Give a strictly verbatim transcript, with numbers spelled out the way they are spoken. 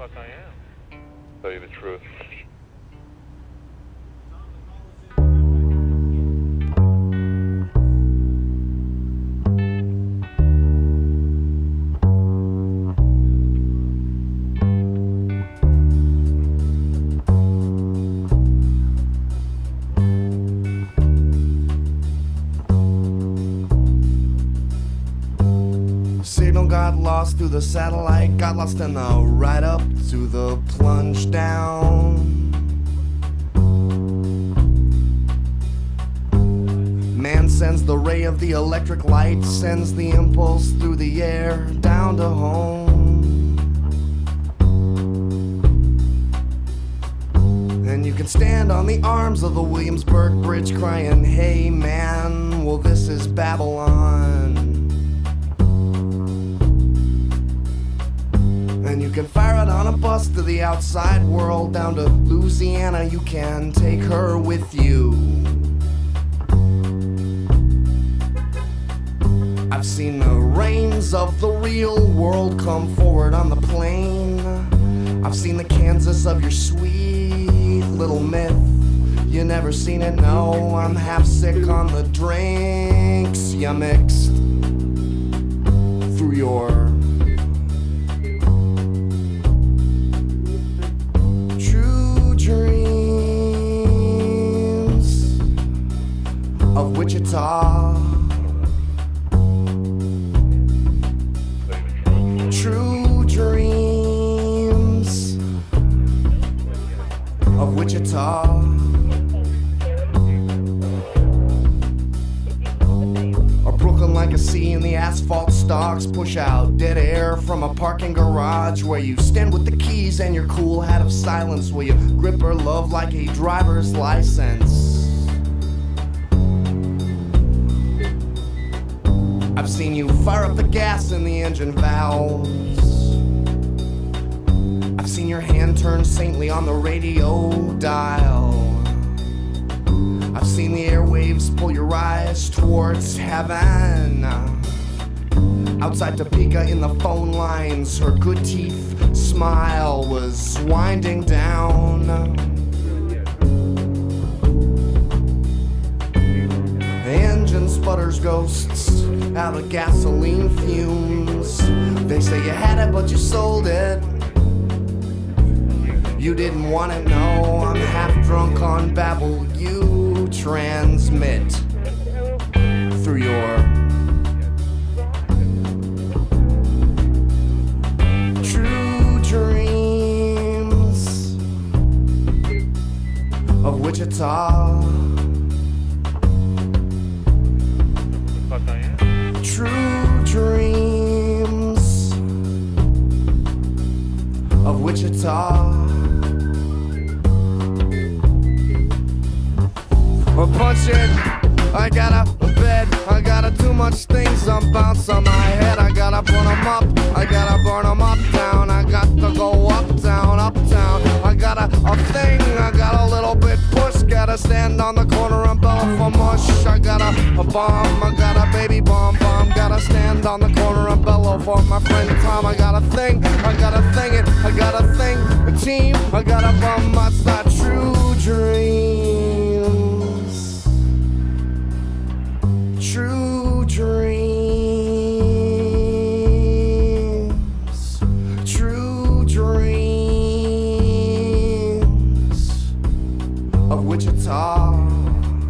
fuck I am. Tell you the truth. Signal got lost through the satellite, got lost in the ride up to the plunge down. Man sends the ray of the electric light, sends the impulse through the air down to home. And you can stand on the arms of the Williamsburg Bridge crying, hey man, well this is Babylon. And you can fire it on a bus to the outside world, down to Louisiana, you can take her with you. I've seen the reins of the real world come forward on the plane. I've seen the Kansas of your sweet little myth. You never seen it, no, I'm half sick on the drinks you mixed through your dreams of Wichita. True dreams of Wichita. Or Brooklyn like a sea in the asphalt stalks, push out dead air from a parking garage where you stand with the keys and your cool hat of silence, where you grip her love like a driver's license. I've seen you fire up the gas in the engine valves. I've seen your hand turn saintly on the radio dial. I've seen the airwaves pull your eyes towards heaven. Outside Topeka in the phone lines, her good teeth smile was winding down. The engine sputters ghosts out of gasoline fumes. They say you had it but you sold it. You didn't want it, no, I'm half drunk on babble you transmit through your true dreams of Wichita. Fuck I am. True dreams of Wichita. We're punching, I got a bed, I got a too much things I'm bounce on my head. I gotta put them up, I gotta burn them uptown. I got to go uptown, uptown. I got a, a thing, I got a little bit push. Gotta stand on the corner and bellow for mush. I got a, a bomb, I got a baby bomb bomb. Gotta stand on the corner and bellow for my friend Tom. I got a thing, I got a thing it, I got a thing, a team. I got a bum, that's not true dreams. True dreams, true dreams of Wichita.